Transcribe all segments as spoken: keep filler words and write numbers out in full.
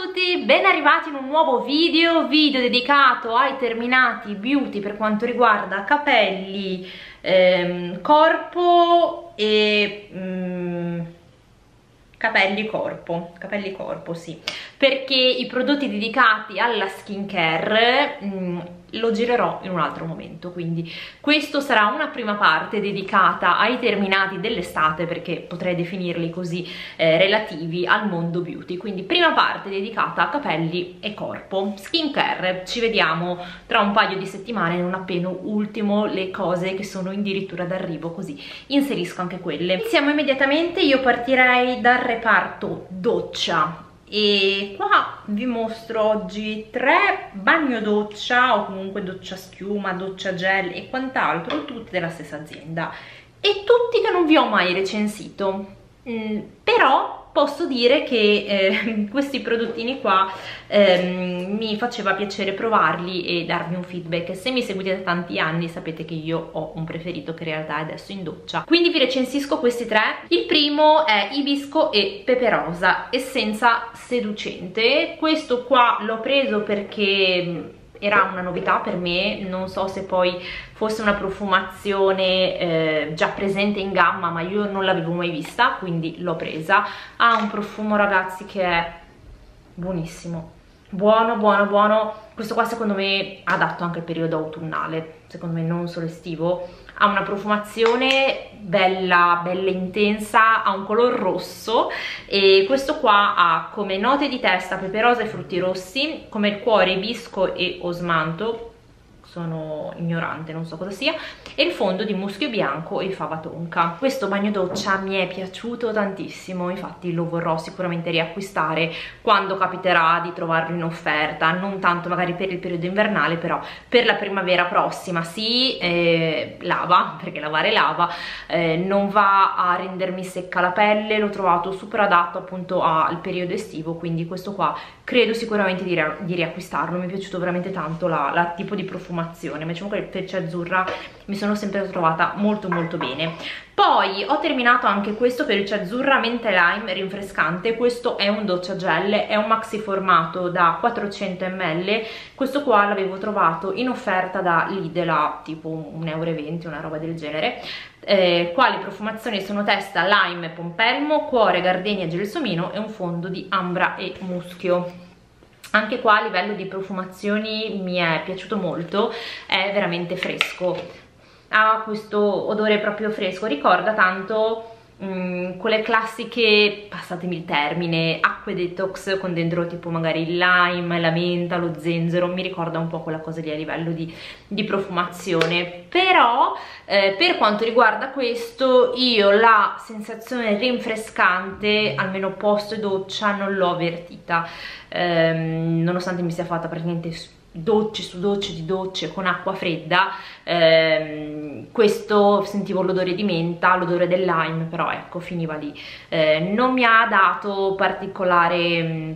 tutti, ben arrivati in un nuovo video, video dedicato ai terminati beauty per quanto riguarda capelli, ehm, corpo e mm, capelli corpo, capelli corpo sì, perché i prodotti dedicati alla skincare mm, lo girerò in un altro momento, quindi questo sarà una prima parte dedicata ai terminati dell'estate, perché potrei definirli così, eh, relativi al mondo beauty. Quindi prima parte dedicata a capelli e corpo, skincare. Ci vediamo tra un paio di settimane, non appena ultimo le cose che sono addirittura d'arrivo, così inserisco anche quelle. Iniziamo immediatamente. Io partirei dal reparto doccia e qua vi mostro oggi tre bagno doccia, o comunque doccia schiuma, doccia gel e quant'altro, tutti della stessa azienda e tutti che non vi ho mai recensito, mm, però posso dire che eh, questi prodottini qua eh, mi faceva piacere provarli e darvi un feedback. Se mi seguite da tanti anni sapete che io ho un preferito che in realtà è adesso in doccia, quindi vi recensisco questi tre. Il primo è Ibisco e Pepe Rosa, essenza seducente. Questo qua l'ho preso perché era una novità per me, non so se poi fosse una profumazione eh, già presente in gamma, ma io non l'avevo mai vista, quindi l'ho presa. Ha un profumo, ragazzi, che è buonissimo, buono, buono, buono. Questo qua secondo me adatto anche al periodo autunnale, secondo me non solo estivo. Ha una profumazione bella, bella intensa, ha un color rosso e questo qua ha come note di testa pepe rosa e frutti rossi, come il cuore, ibisco e osmanto, sono ignorante, non so cosa sia, e il fondo di muschio bianco e fava tonka. Questo bagno doccia mi è piaciuto tantissimo, infatti lo vorrò sicuramente riacquistare quando capiterà di trovarlo in offerta, non tanto magari per il periodo invernale, però per la primavera prossima. Sì, eh, lava, perché lavare lava, eh, non va a rendermi secca la pelle, l'ho trovato super adatto appunto al periodo estivo, quindi questo qua credo sicuramente di, di riacquistarlo. Mi è piaciuto veramente tanto la, la tipo di profumazione, ma diciamo che il fece azzurra mi sono sempre trovata molto molto bene. Poi ho terminato anche questo felice azzurra mente lime rinfrescante. Questo è un doccia gel, è un maxi formato da quattrocento millilitri. Questo qua l'avevo trovato in offerta da Lidl a tipo un euro e venti, una roba del genere. Eh, qua le profumazioni sono testa, lime, pompelmo, cuore, gardenia, gelsomino e un fondo di ambra e muschio. Anche qua a livello di profumazioni mi è piaciuto molto, è veramente fresco, ha questo odore proprio fresco, ricorda tanto mm, quelle classiche, passatemi il termine, acque detox con dentro tipo magari il lime, la menta, lo zenzero. Mi ricorda un po' quella cosa lì a livello di, di profumazione. Però eh, per quanto riguarda questo, io la sensazione rinfrescante, almeno post doccia, non l'ho avvertita, ehm, nonostante mi sia fatta praticamente docce su docce di docce con acqua fredda. Ehm, questo sentivo l'odore di menta, l'odore del lime, però ecco, finiva lì. Eh, non mi ha dato particolare mh,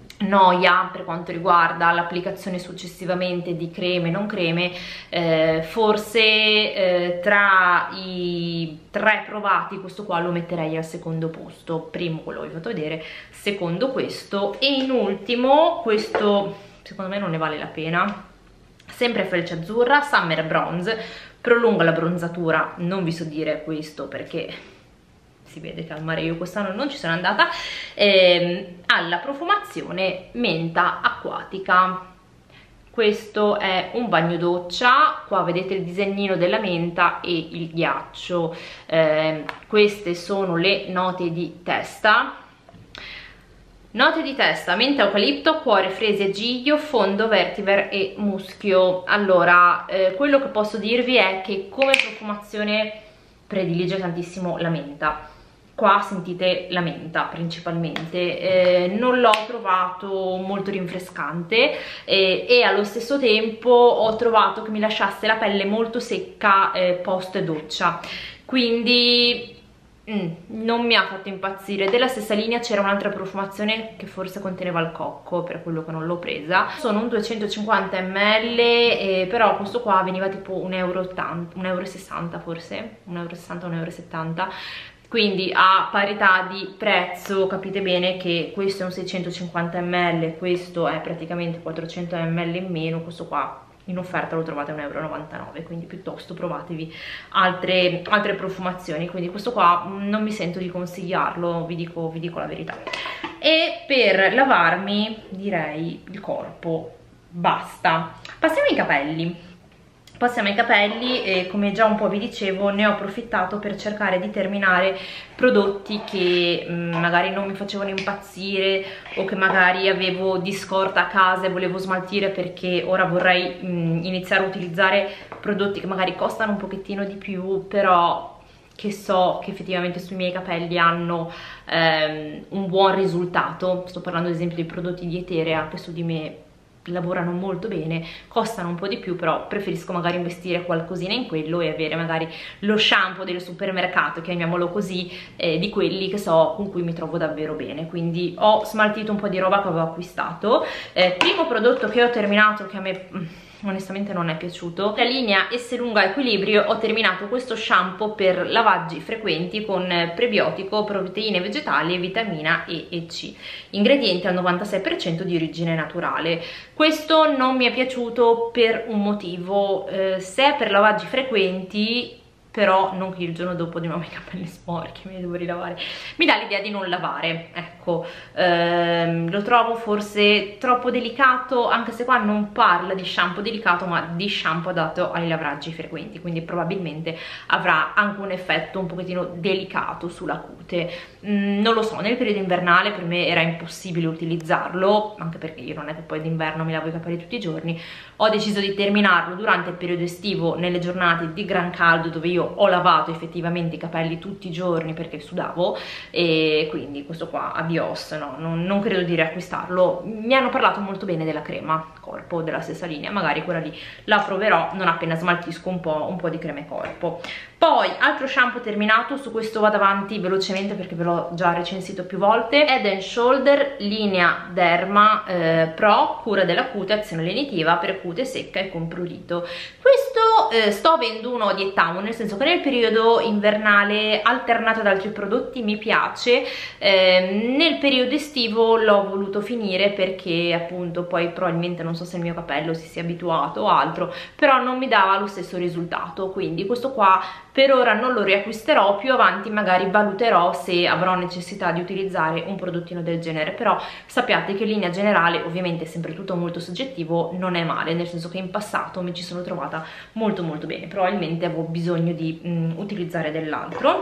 noia per quanto riguarda l'applicazione successivamente di creme e non creme. Eh, forse eh, tra i tre provati questo qua lo metterei al secondo posto. Primo quello che vi ho fatto vedere, secondo questo, e in ultimo questo secondo me non ne vale la pena, sempre felice azzurra, Summer Bronze, prolunga la bronzatura. Non vi so dire questo perché si vede che al mare io quest'anno non ci sono andata. Ehm, alla profumazione menta acquatica. Questo è un bagno doccia, qua vedete il disegnino della menta e il ghiaccio. Ehm, queste sono le note di testa. Note di testa: menta, eucalipto, cuore, fresi e giglio, fondo, vetiver e muschio. Allora, eh, quello che posso dirvi è che come profumazione predilige tantissimo la menta. Qua sentite la menta principalmente, eh, non l'ho trovato molto rinfrescante eh, e allo stesso tempo ho trovato che mi lasciasse la pelle molto secca eh, post doccia, quindi Mm, non mi ha fatto impazzire. Della stessa linea c'era un'altra profumazione che forse conteneva il cocco, per quello che non l'ho presa. Sono un duecentocinquanta millilitri, eh, però questo qua veniva tipo un euro e ottanta, un euro e sessanta forse, un euro e sessanta, un euro e settanta. quindi a parità di prezzo capite bene che questo è un seicentocinquanta millilitri, questo è praticamente quattrocento millilitri in meno, questo qua in offerta lo trovate a un euro e novantanove, quindi piuttosto provatevi altre, altre profumazioni. Quindi questo qua non mi sento di consigliarlo, vi dico, vi dico la verità. E per lavarmi direi il corpo basta. Passiamo ai capelli. Passiamo ai capelli e come già un po' vi dicevo ne ho approfittato per cercare di terminare prodotti che mh, magari non mi facevano impazzire o che magari avevo di scorta a casa e volevo smaltire, perché ora vorrei mh, iniziare a utilizzare prodotti che magari costano un pochettino di più, però che so che effettivamente sui miei capelli hanno ehm, un buon risultato. Sto parlando ad esempio dei prodotti di Eterea che su di me lavorano molto bene, costano un po' di più, però preferisco magari investire qualcosina in quello e avere magari lo shampoo del supermercato, chiamiamolo così, eh, di quelli che so con cui mi trovo davvero bene. Quindi ho smaltito un po' di roba che avevo acquistato. Eh, primo prodotto che ho terminato, che a me onestamente non è piaciuto, la linea Esselunga Equilibrio. Ho terminato questo shampoo per lavaggi frequenti con prebiotico, proteine vegetali, vitamina E e C, ingredienti al novantasei per cento di origine naturale. Questo non mi è piaciuto per un motivo, eh, se è per lavaggi frequenti, però non che il giorno dopo di nuovo i capelli sporchi, me li devo rilavare, mi dà l'idea di non lavare, ecco. Ehm, lo trovo forse troppo delicato, anche se qua non parla di shampoo delicato ma di shampoo adatto ai lavaggi frequenti, quindi probabilmente avrà anche un effetto un pochettino delicato sulla cute. Mm, non lo so, nel periodo invernale per me era impossibile utilizzarlo, anche perché io non è che poi d'inverno mi lavo i capelli tutti i giorni. Ho deciso di terminarlo durante il periodo estivo, nelle giornate di gran caldo dove io ho lavato effettivamente i capelli tutti i giorni perché sudavo, e quindi questo qua adios, no, non, non credo di riacquistarlo. Mi hanno parlato molto bene della crema corpo della stessa linea, magari quella lì la proverò non appena smaltisco un po', un po' di creme corpo. Poi altro shampoo terminato, su questo vado avanti velocemente perché ve l'ho già recensito più volte, Head and Shoulder linea Derma eh, Pro, cura della cute, azione lenitiva per cute secca e con prurito. Questo eh, sto avendo uno di Town, nel senso che nel periodo invernale alternato ad altri prodotti mi piace, eh, nel periodo estivo l'ho voluto finire perché appunto poi probabilmente non so se il mio capello si sia abituato o altro, però non mi dava lo stesso risultato, quindi questo qua per ora non lo riacquisterò. Più avanti magari valuterò se avrò necessità di utilizzare un prodottino del genere, però sappiate che in linea generale, ovviamente è sempre tutto molto soggettivo, non è male, nel senso che in passato mi ci sono trovata molto molto bene, probabilmente avevo bisogno di mh, utilizzare dell'altro.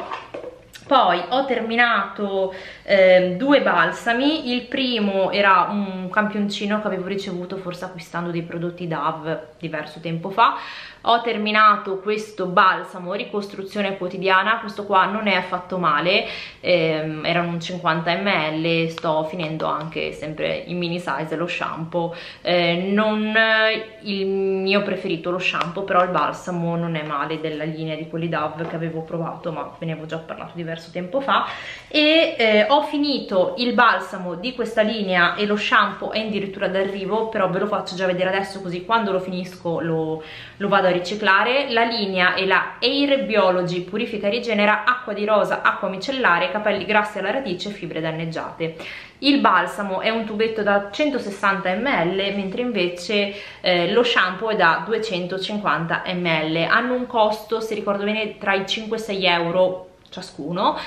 Poi ho terminato eh, due balsami. Il primo era un campioncino che avevo ricevuto forse acquistando dei prodotti Dove diverso tempo fa. Ho terminato questo balsamo ricostruzione quotidiana, questo qua non è affatto male, ehm, erano un cinquanta millilitri, sto finendo anche sempre in mini size lo shampoo, eh, non il mio preferito lo shampoo, però il balsamo non è male, della linea di quelli Dove che avevo provato ma ve ne avevo già parlato diverso tempo fa. E eh, ho finito il balsamo di questa linea e lo shampoo è addirittura d'arrivo, però ve lo faccio già vedere adesso così quando lo finisco lo, lo vado a riciclare. La linea è la Air Biology Purifica e Rigenera acqua di rosa, acqua micellare, capelli grassi alla radice, fibre danneggiate. Il balsamo è un tubetto da centosessanta millilitri, mentre invece eh, lo shampoo è da duecentocinquanta millilitri. Hanno un costo, se ricordo bene, tra i cinque e sei euro ciascuno.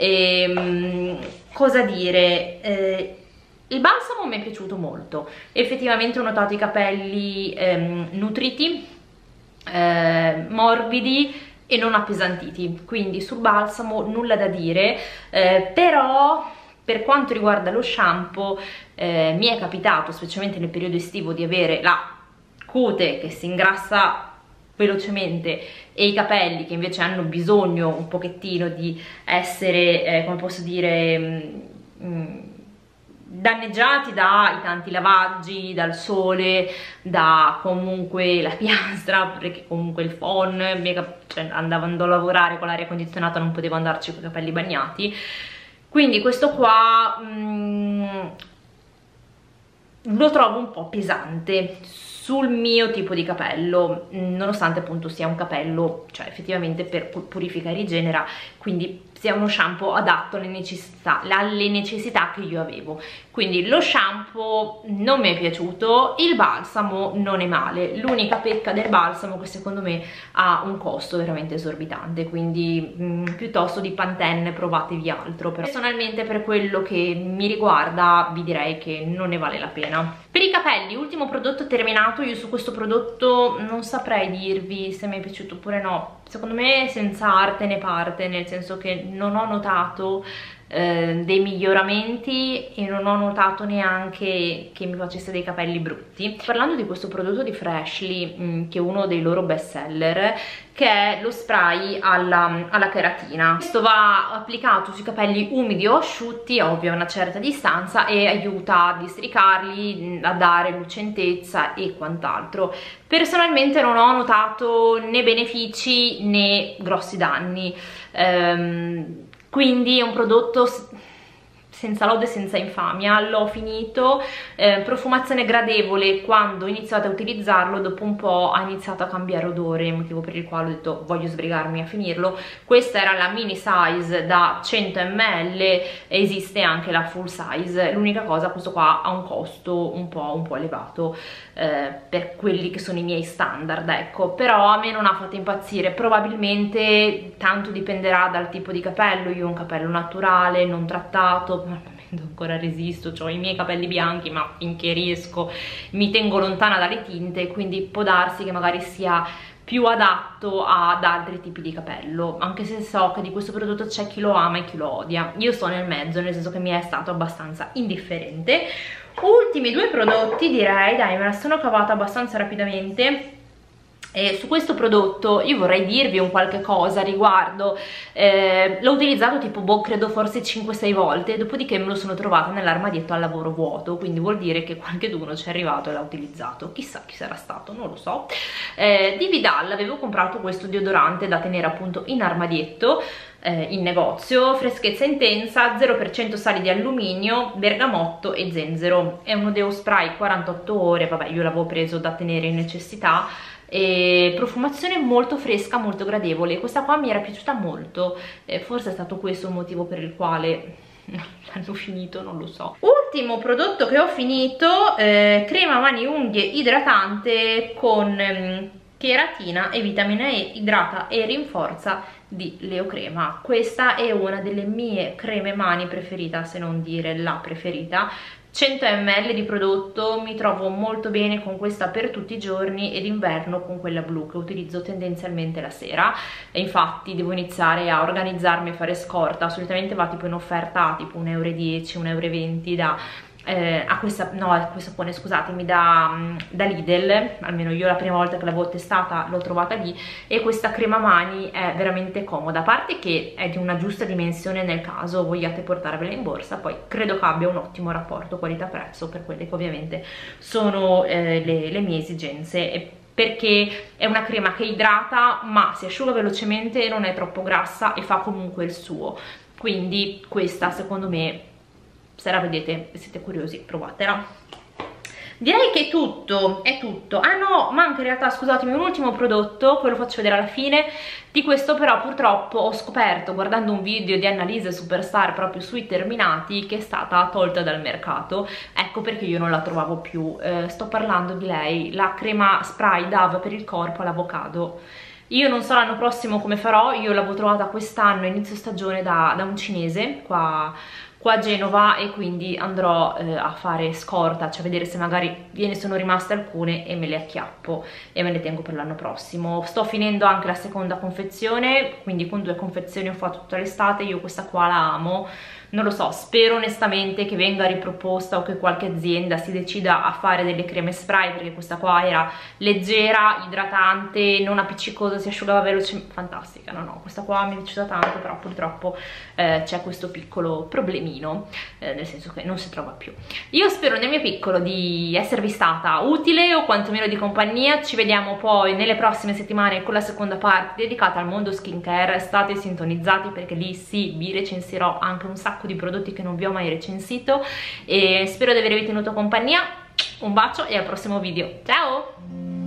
E, cosa dire? Eh, il balsamo mi è piaciuto molto, effettivamente ho notato i capelli ehm, nutriti, eh, morbidi e non appesantiti, quindi sul balsamo nulla da dire, eh, però per quanto riguarda lo shampoo eh, mi è capitato, specialmente nel periodo estivo, di avere la cute che si ingrassa velocemente e i capelli che invece hanno bisogno un pochettino di essere, eh, come posso dire, mh, danneggiati dai tanti lavaggi, dal sole, da comunque la piastra, perché comunque il phon, cioè andando a lavorare con l'aria condizionata non potevo andarci con i capelli bagnati, quindi questo qua mh, lo trovo un po' pesante sul mio tipo di capello, nonostante appunto sia un capello, cioè effettivamente per purifica e rigenera, quindi sia uno shampoo adatto alle necessità, alle necessità che io avevo. Quindi lo shampoo non mi è piaciuto, il balsamo non è male, l'unica pecca del balsamo che secondo me ha un costo veramente esorbitante, quindi mh, piuttosto di Pantene provatevi altro. Però personalmente, per quello che mi riguarda, vi direi che non ne vale la pena. Per i capelli, ultimo prodotto terminato. Io su questo prodotto non saprei dirvi se mi è piaciuto oppure no. Secondo me senza arte né parte, nel senso che non ho notato eh, dei miglioramenti e non ho notato neanche che mi facesse dei capelli brutti. Parlando di questo prodotto di Freshly, mh, che è uno dei loro best seller, che è lo spray alla, alla cheratina. Questo va applicato sui capelli umidi o asciutti, ovvio a una certa distanza, e aiuta a districarli, a dare lucentezza e quant'altro. Personalmente non ho notato né benefici né grossi danni, ehm, quindi è un prodotto senza lode e senza infamia. L'ho finito, eh, profumazione gradevole. Quando ho iniziato a utilizzarlo, dopo un po' ha iniziato a cambiare odore, motivo per il quale ho detto voglio sbrigarmi a finirlo. Questa era la mini size da cento millilitri, esiste anche la full size. L'unica cosa, questo qua ha un costo un po', un po' elevato eh, per quelli che sono i miei standard, ecco, però a me non ha fatto impazzire. Probabilmente tanto dipenderà dal tipo di capello. Io ho un capello naturale, non trattato, al momento ancora resisto, ho i miei capelli bianchi, ma finché riesco mi tengo lontana dalle tinte, quindi può darsi che magari sia più adatto ad altri tipi di capello, anche se so che di questo prodotto c'è chi lo ama e chi lo odia. Io sto nel mezzo, nel senso che mi è stato abbastanza indifferente. Ultimi due prodotti, direi, dai, me la sono cavata abbastanza rapidamente. E su questo prodotto io vorrei dirvi un qualche cosa a riguardo. Eh, l'ho utilizzato tipo, boh, credo forse cinque sei volte, dopodiché me lo sono trovato nell'armadietto al lavoro vuoto, quindi vuol dire che qualcheduno ci è arrivato e l'ha utilizzato. Chissà chi sarà stato, non lo so. Eh, di Vidal avevo comprato questo deodorante da tenere appunto in armadietto, eh, in negozio, freschezza intensa, zero per cento sali di alluminio, bergamotto e zenzero. È uno deo spray quarantotto ore, vabbè, io l'avevo preso da tenere in necessità. E profumazione molto fresca, molto gradevole. Questa qua mi era piaciuta molto, eh, forse è stato questo il motivo per il quale l'hanno finito, non lo so. Ultimo prodotto che ho finito, eh, crema mani unghie idratante con ehm, cheratina e vitamina E, idrata e rinforza di Leocrema. Questa è una delle mie creme mani preferita, se non dire la preferita. cento millilitri di prodotto, mi trovo molto bene con questa per tutti i giorni, ed d'inverno con quella blu che utilizzo tendenzialmente la sera. E infatti devo iniziare a organizzarmi e fare scorta. Solitamente va tipo in offerta tipo un euro e dieci, un euro e venti da eh, a questa, no, a questa sapone, scusatemi, da, da Lidl. Almeno io la prima volta che l'avevo testata l'ho trovata lì, e questa crema mani è veramente comoda, a parte che è di una giusta dimensione nel caso vogliate portarvela in borsa. Poi credo che abbia un ottimo rapporto qualità-prezzo per quelle che ovviamente sono eh, le, le mie esigenze, e perché è una crema che idrata ma si asciuga velocemente, non è troppo grassa e fa comunque il suo. Quindi questa secondo me, se la vedete e siete curiosi, provatela. Direi che è tutto, è tutto. Ah no, manca in realtà, scusatemi, un ultimo prodotto, poi lo faccio vedere alla fine. Di questo però purtroppo ho scoperto, guardando un video di Annalise Superstar proprio sui terminati, che è stata tolta dal mercato. Ecco perché io non la trovavo più. Eh, sto parlando di lei, la crema spray Dove per il corpo all'avocado. Io non so l'anno prossimo come farò, io l'avevo trovata quest'anno inizio stagione da, da un cinese qua, qua a Genova, e quindi andrò eh, a fare scorta, cioè a vedere se magari ne sono rimaste alcune e me le acchiappo e me le tengo per l'anno prossimo. Sto finendo anche la seconda confezione, quindi con due confezioni ho fatto tutta l'estate. Io questa qua la amo, non lo so, spero onestamente che venga riproposta o che qualche azienda si decida a fare delle creme spray, perché questa qua era leggera, idratante, non appiccicosa, si asciugava velocemente, fantastica. No no, questa qua mi è piaciuta tanto, però purtroppo eh, c'è questo piccolo problemino, eh, nel senso che non si trova più. Io spero nel mio piccolo di esservi stata utile o quantomeno di compagnia. Ci vediamo poi nelle prossime settimane con la seconda parte dedicata al mondo skincare. State sintonizzati perché lì sì, vi recensirò anche un sacco di prodotti che non vi ho mai recensito, e spero di avervi tenuto compagnia. Un bacio e al prossimo video, ciao!